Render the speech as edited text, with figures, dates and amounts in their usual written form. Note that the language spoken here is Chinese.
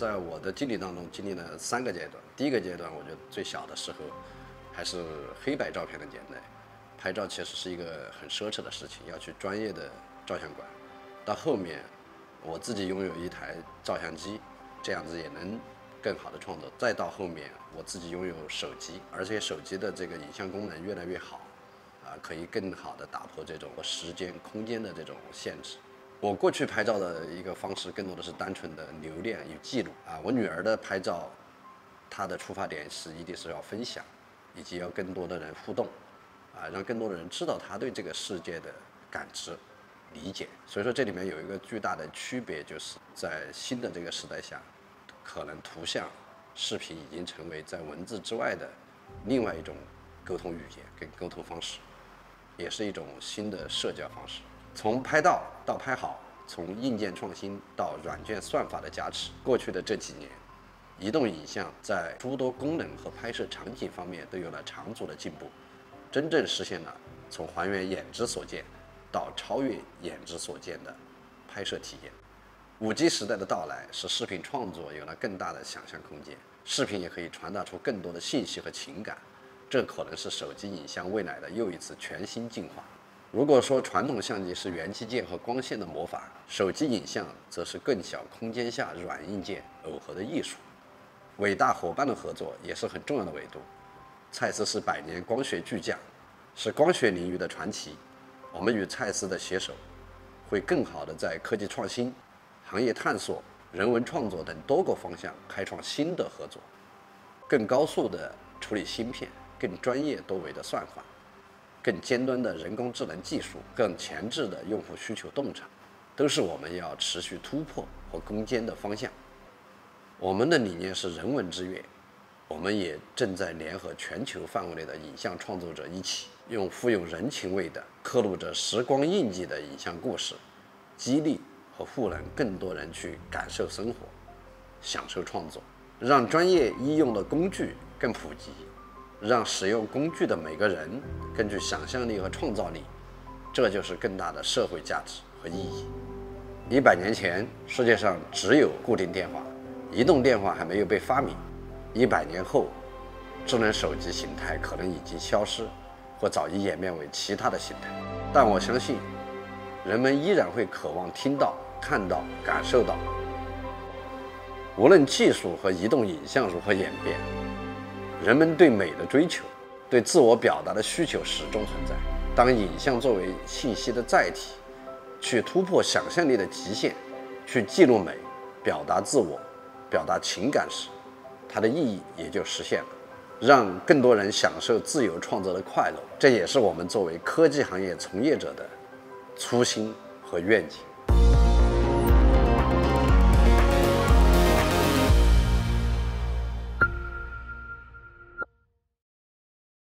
在我的经历当中经历了3个阶段。第一个阶段，我觉得最小的时候还是黑白照片的年代，拍照其实是一个很奢侈的事情，要去专业的照相馆。到后面，我自己拥有一台照相机，这样子也能更好的创作。再到后面，我自己拥有手机，而且手机的这个影像功能越来越好，可以更好的打破这种时间、空间的这种限制。我过去拍照的一个方式更多的是单纯的留恋与记录我女儿的拍照，她的出发点一定是要分享，以及要更多的人互动让更多的人知道她对这个世界的感知、理解。所以说这里面有一个巨大的区别，就是在新的这个时代下，可能图像、视频已经成为在文字之外的另外一种沟通语言跟沟通方式，也是一种新的社交方式。从拍到拍好，从硬件创新到软件算法的加持，过去的这几年，移动影像在诸多功能和拍摄场景方面都有了长足的进步，真正实现了从还原眼之所见到超越眼之所见的拍摄体验。5G 时代的到来，使视频创作有了更大的想象空间，视频也可以传达出更多的信息和情感，这可能是手机影像未来的又一次全新进化。如果说传统相机是元器件和光线的魔法，手机影像则是更小空间下软硬件耦合的艺术。伟大伙伴的合作也是很重要的维度。蔡司是100年光学巨匠，是光学领域的传奇。我们与蔡司的携手，会更好的在科技创新、行业探索、人文创作等多个方向开创新的合作，更高速的处理芯片，更专业多维的算法，更尖端的人工智能技术，更前置的用户需求洞察，都是我们要持续突破和攻坚的方向。我们的理念是人文之乐，我们也正在联合全球范围内的影像创作者一起，用富有人情味的、刻录着时光印记的影像故事，激励和赋能更多人去感受生活、享受创作，让专业医用的工具更普及，让使用工具的每个人更具想象力和创造力，这就是更大的社会价值和意义。100年前，世界上只有固定电话，移动电话还没有被发明。100年后，智能手机形态可能已经消失，或早已演变为其他的形态。但我相信，人们依然会渴望听到、看到、感受到。无论技术和移动影像如何演变，人们对美的追求、对自我表达的需求始终存在。当影像作为信息的载体，去突破想象力的极限，去记录美、表达自我、表达情感时，它的意义也就实现了，让更多人享受自由创作的快乐。这也是我们作为科技行业从业者的初心和愿景。